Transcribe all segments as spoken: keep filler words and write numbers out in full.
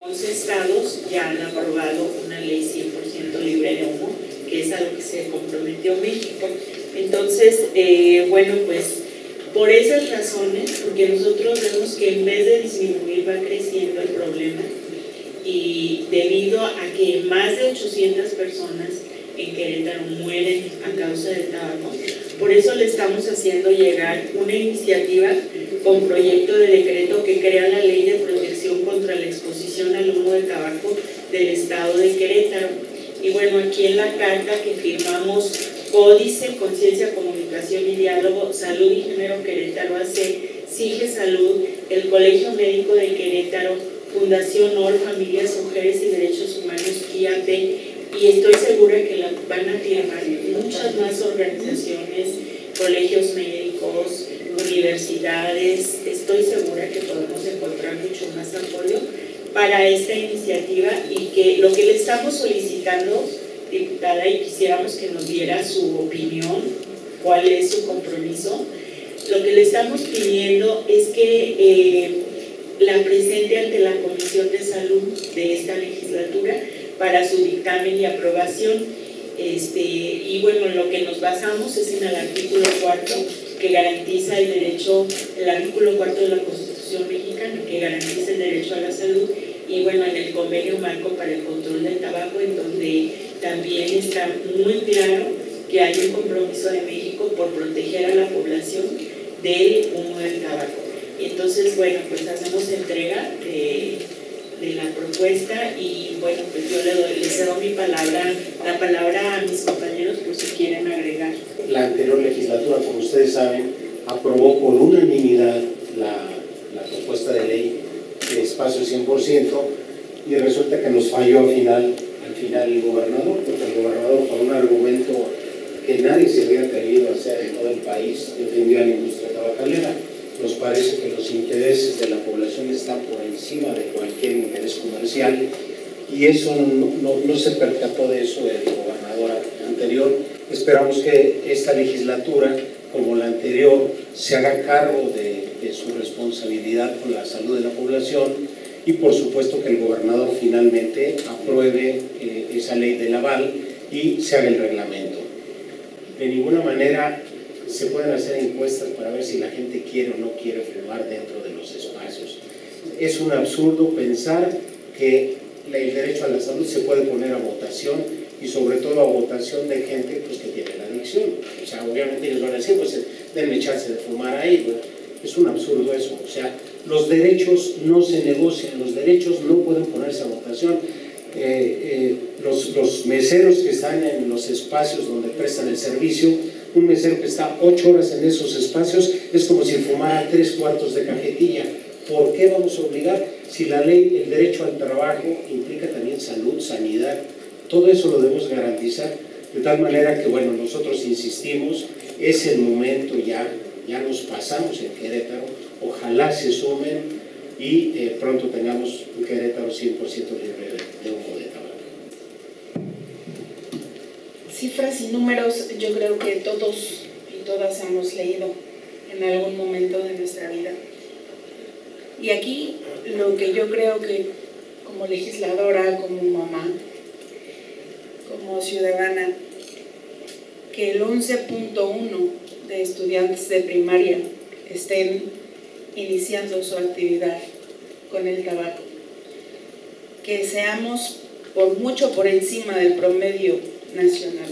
once estados ya han aprobado una ley cien por ciento libre de humo, que es a lo que se comprometió México. Entonces, eh, bueno, pues por esas razones, porque nosotros vemos que en vez de disminuir va creciendo el problema, y debido a que más de ochocientas personas en Querétaro mueren a causa del tabaco, por eso le estamos haciendo llegar una iniciativa con proyecto de decreto que crea la Ley de Protección contra la Exposición al Humo de Tabaco del Estado de Querétaro. Y bueno, aquí en la carta que firmamos Códice, Conciencia, Comunicación y Diálogo, Salud y Género Querétaro A C, SIGE Salud, el Colegio Médico de Querétaro, Fundación O R, Familias, Mujeres y Derechos Humanos, I A P, y estoy segura que la van a firmar muchas más organizaciones, colegios médicos, universidades. Estoy segura que podemos encontrar mucho más apoyo para esta iniciativa, y que lo que le estamos solicitando, diputada, y quisiéramos que nos diera su opinión, cuál es su compromiso. Lo que le estamos pidiendo es que eh, la presente ante la Comisión de Salud de esta legislatura para su dictamen y aprobación. Este, y bueno, lo que nos basamos es en el artículo cuarto, que garantiza el derecho, el artículo cuarto de la Constitución mexicana, que garantiza el derecho a la salud, y bueno, en el convenio marco para el control del tabaco, en donde también está muy claro que hay un compromiso de México por proteger a la población del humo del tabaco. Entonces, bueno, pues hacemos entrega de, de la propuesta, y bueno, pues yo le doy, le cedo mi palabra, la palabra a mis compañeros por si quieren agregar. La anterior legislatura, como ustedes saben, aprobó por unanimidad la, la propuesta de ley de espacio cien por ciento, y resulta que nos falló al final, al final el gobernador, porque el gobernador, con un argumento que nadie se había atrevido a hacer en todo el país, defendió a la industria tabacalera. Nos parece que los intereses de la población están por encima de cualquier interés comercial, y eso no, no, no se percató de eso el gobernador anterior. Esperamos que esta legislatura, como la anterior, se haga cargo de, de su responsabilidad con la salud de la población, y por supuesto que el gobernador finalmente apruebe eh, esa ley del aval y se haga el reglamento. De ninguna manera se pueden hacer encuestas para ver si la gente quiere o no quiere fumar dentro de los espacios. Es un absurdo pensar que el derecho a la salud se puede poner a votación, y sobre todo a votación de gente pues, que tiene la adicción. O sea, obviamente ellos van a decir, pues denme chance de fumar ahí, ¿no? Es un absurdo eso. O sea, los derechos no se negocian, los derechos no pueden ponerse a votación. Eh, eh, los, los meseros que están en los espacios donde prestan el servicio, un mesero que está ocho horas en esos espacios es como si fumara tres cuartos de cajetilla. ¿Por qué vamos a obligar? Si la ley, el derecho al trabajo implica también salud, sanidad, todo eso lo debemos garantizar, de tal manera que, bueno, nosotros insistimos, es el momento ya, ya nos pasamos en Querétaro, ojalá se sumen y eh, pronto tengamos un Querétaro cien por ciento libre de, de humo de tabaco. Cifras y números, yo creo que todos y todas hemos leído en algún momento de nuestra vida. Y aquí lo que yo creo que como legisladora, como mamá, como ciudadana, que el once punto uno de estudiantes de primaria estén iniciando su actividad con el tabaco, que seamos por mucho por encima del promedio nacional,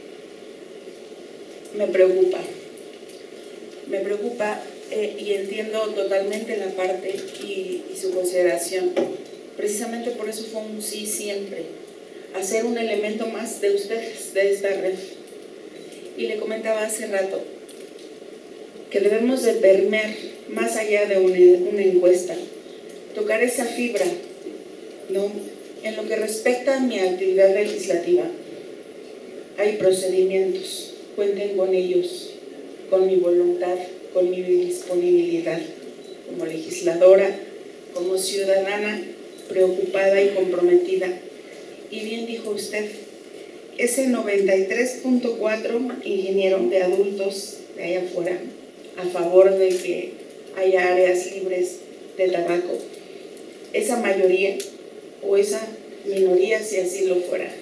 me preocupa, me preocupa eh, y entiendo totalmente la parte y, y su consideración. Precisamente por eso fue un sí siempre, hacer un elemento más de ustedes, de esta red. Y le comentaba hace rato que debemos de permear más allá de una, una encuesta, tocar esa fibra, ¿no? En lo que respecta a mi actividad legislativa, hay procedimientos, cuenten con ellos, con mi voluntad, con mi disponibilidad, como legisladora, como ciudadana preocupada y comprometida. Y bien dijo usted, ese noventa y tres punto cuatro, ingeniero, de adultos de allá afuera, a favor de que haya áreas libres de tabaco, esa mayoría o esa minoría, si así lo fuera.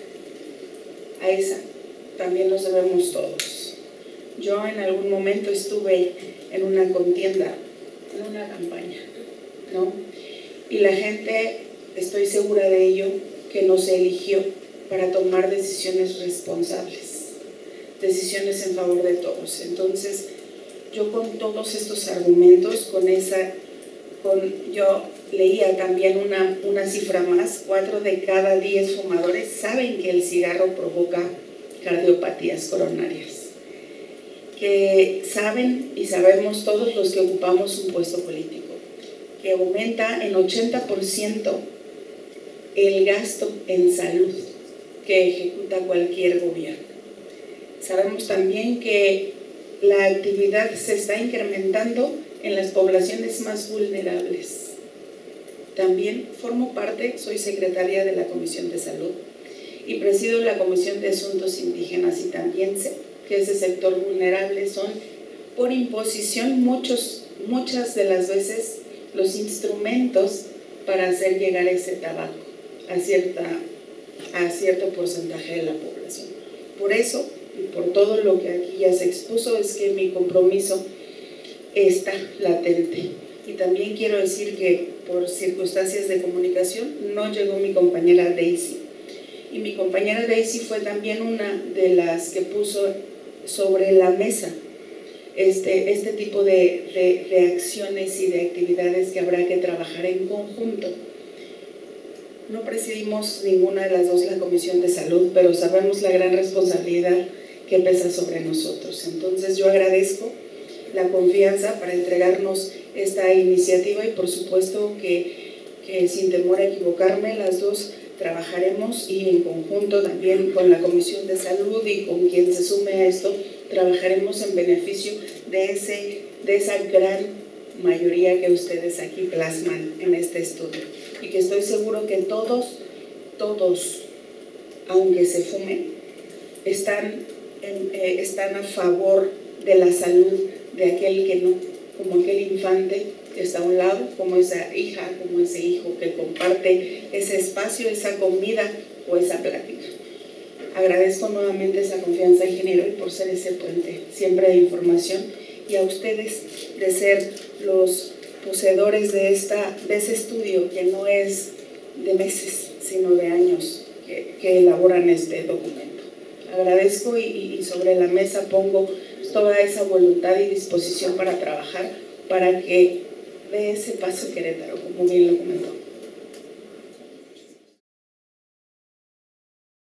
A esa también nos debemos todos. Yo en algún momento estuve en una contienda, en una campaña, ¿no? Y la gente, estoy segura de ello, que nos eligió para tomar decisiones responsables, decisiones en favor de todos. Entonces, yo con todos estos argumentos, con esa, con, yo leía también una, una cifra más, cuatro de cada diez fumadores saben que el cigarro provoca cardiopatías coronarias, que saben y sabemos todos los que ocupamos un puesto político, que aumenta en ochenta por ciento el gasto en salud que ejecuta cualquier gobierno. Sabemos también que la actividad se está incrementando en las poblaciones más vulnerables. También formo parte, soy secretaria de la Comisión de Salud y presido la Comisión de Asuntos Indígenas, y también sé que ese sector vulnerable son por imposición muchos, muchas de las veces los instrumentos para hacer llegar ese tabaco a, cierta, a cierto porcentaje de la población. Por eso, y por todo lo que aquí ya se expuso, es que mi compromiso está latente. Y también quiero decir que por circunstancias de comunicación no llegó mi compañera Daisy. Y mi compañera Daisy fue también una de las que puso sobre la mesa este, este tipo de, de, de acciones y de actividades que habrá que trabajar en conjunto. No presidimos ninguna de las dos la Comisión de Salud, pero sabemos la gran responsabilidad que pesa sobre nosotros. Entonces yo agradezco la confianza para entregarnos esta iniciativa y por supuesto que, que sin temor a equivocarme, las dos trabajaremos, y en conjunto también con la Comisión de Salud y con quien se sume a esto, trabajaremos en beneficio de, ese, de esa gran mayoría que ustedes aquí plasman en este estudio, y que estoy seguro que todos, todos, aunque se fumen, están, en, eh, están a favor de la salud de aquel que no, como aquel infante que está a un lado, como esa hija, como ese hijo que comparte ese espacio, esa comida o esa plática. Agradezco nuevamente esa confianza, ingeniero, y por ser ese puente siempre de información, y a ustedes de ser los poseedores de, esta, de ese estudio que no es de meses, sino de años que, que elaboran este documento. Agradezco y, y sobre la mesa pongo toda esa voluntad y disposición para trabajar para que dé ese paso Querétaro, como bien lo comentó.